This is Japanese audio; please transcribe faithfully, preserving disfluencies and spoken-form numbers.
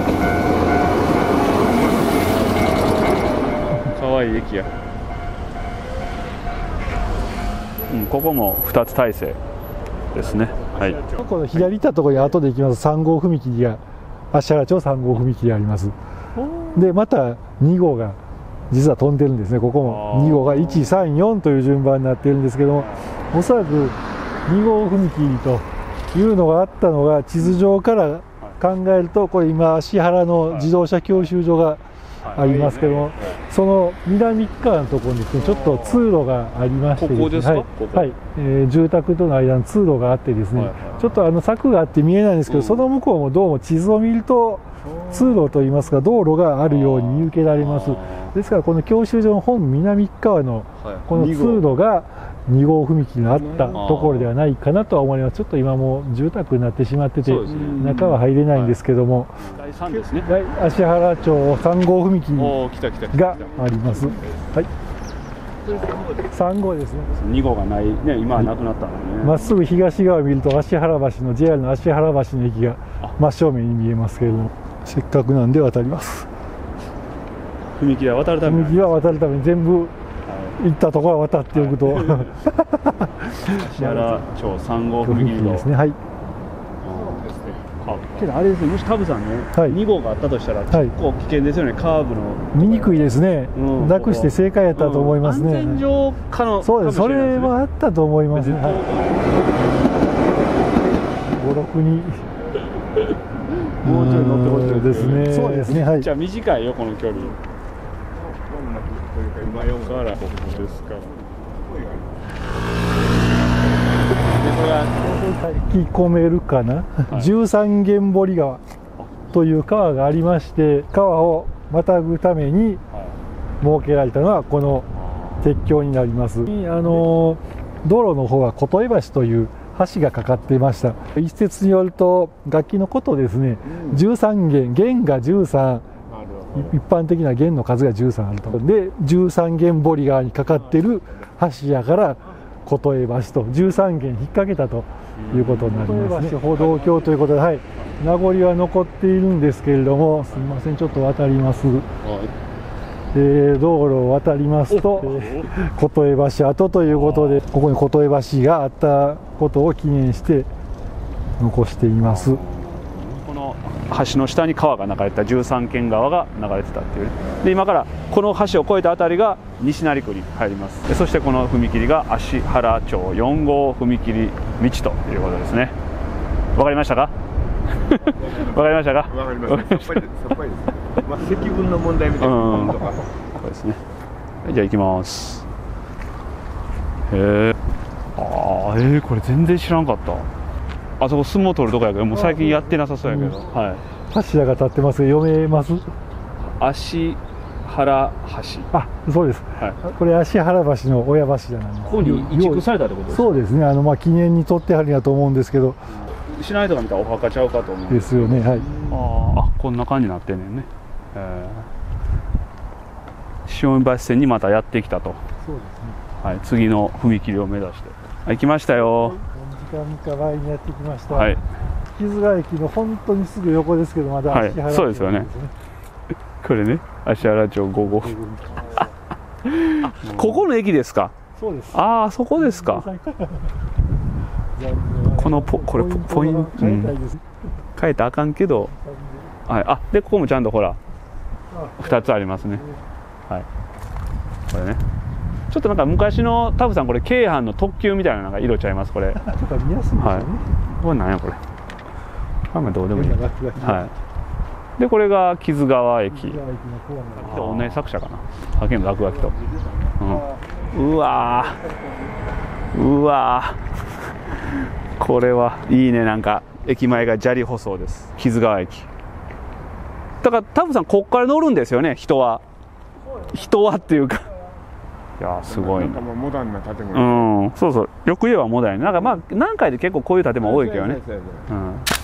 かわいい駅や。うん、ここもふたつ体制ですね。はい。 この左行ったところに後で行きますさん号踏切が、芦原町さん号踏切あります。でまたに号が実は飛んでるんですね。ここもに号がいちさんよんという順番になってるんですけども、おそらくに号踏切というのがあったのが地図上から考えると、これ今芦原の自動車教習所がありますけども、その南側のところにですね、ちょっと通路がありましてですね、はい、えー、住宅との間に通路があってですね、はいはいはい、ちょっとあの柵があって見えないんですけど、うん、その向こうもどうも地図を見ると通路といいますか道路があるように見受けられます。ですからこの教習所の本南側のこの通路がに号踏切のあったところではないかなとは思います。ちょっと今も住宅になってしまってて、ね、中は入れないんですけども、 だいさんですね。 芦原町さん号踏切があります。はい。さん号ですね。 に号がないね、今はなくなったのね。 まっすぐ東側を見ると芦原橋の ジェイアール の芦原橋の駅が真正面に見えますけれども、せっかくなんで渡ります。 踏切は渡るために。 踏切は渡るために全部行ったところは渡っておくと、はい、 芦原町さん号踏切ですね。はい。 けどあれですね、もしタブさんね、はい、に号があったとしたら結構危険ですよね、はい、カーブの見にくいですね、うん、なくして正解やったと思いますね、 うん、安全上可能、 そうです、それはあったと思いますね。はい、ご、ろくにもうちょい乗ってほしいですね。そうですね。はい。 じゃあ短いよこの距離。今よからここですから。 引き込めるかな、はい、十三間堀川という川がありまして、川をまたぐために設けられたのはこの鉄橋になります。あの道路の方は琴江橋という橋がかかっていました。一説によると楽器のことですね、うん、じゅうさん弦、弦がじゅうさん、一般的な弦の数がじゅうさんあると。で十三間堀川にかかっている橋やから琴江橋とじゅうさん弦引っ掛けたということになりますね。歩道橋ということで、はい、名残は残っているんですけれども、すみません、ちょっと渡ります。はい、えー、道路を渡りますと、えー、琴江橋跡ということで、ここに琴江橋があったことを記念して残しています。 この橋の下に川が流れてた十三間川が流れてたっていうね。で今からこの橋を越えたあたりが西成区に入ります。でそしてこの踏切が芦原町よん号踏切道ということですね。わかりましたか？わかりましたか？ わかりました。さっぱりです。さっぱりです。まあ積分の問題みたいなものとか。 そうですね。じゃあ行きます。へえ。ああ、えー、これ全然知らんかった。あそこ相撲取るとこやけど、もう最近やってなさそうやけど。うん、はい。 柱が立ってますが読めます？ 芦原橋。 あ、そうです。はい、これ芦原橋の親柱なんです。 ここに移築されたってことですか？そうですね。あのまあ記念に取ってはるんやと思うんですけど。 しないとか見たらお墓ちゃうかと思う。 ですよね。はい。 ああ、こんな感じになってんねんね。えー、塩見橋線にまたやってきたと。そうですね。はい、次の踏切を目指して。はい、来ましたよ。 時間前にやってきました。 はい。 木津川駅の本当にすぐ横ですけど、まだ芦原町、 はい、そうですよね。これね、芦原町ご号。ここの駅ですか？ そうです。 ああ、そこですか。このポこれポポイント、うん、変えたらあかんけど、はい、あでここもちゃんとほらふたつありますね。はい、これね。ちょっとなんか昔のタブさんこれ京阪の特急みたいななんか色ちゃいますこれ。 ちょっと見やすいですよね。はい。 これなんやこれ。あんまどうでもいい。はい。でこれが木津川駅。おね作者かな。派遣の落書きと。うん。うわー。うわー。これはいいね、なんか駅前が砂利舗装です。木津川駅。だからタブさんこっから乗るんですよね、人は。人はっていうか。いやすごいね。 なんかもうモダンな建物。 うん、そうそう。よく言えばモダンね。なんかまあ南海で結構こういう建物多いけどね。うん。